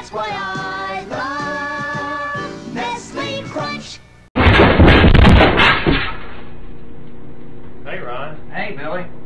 That's why I love Nestle Crunch. Hey, Ron. Hey, Billy.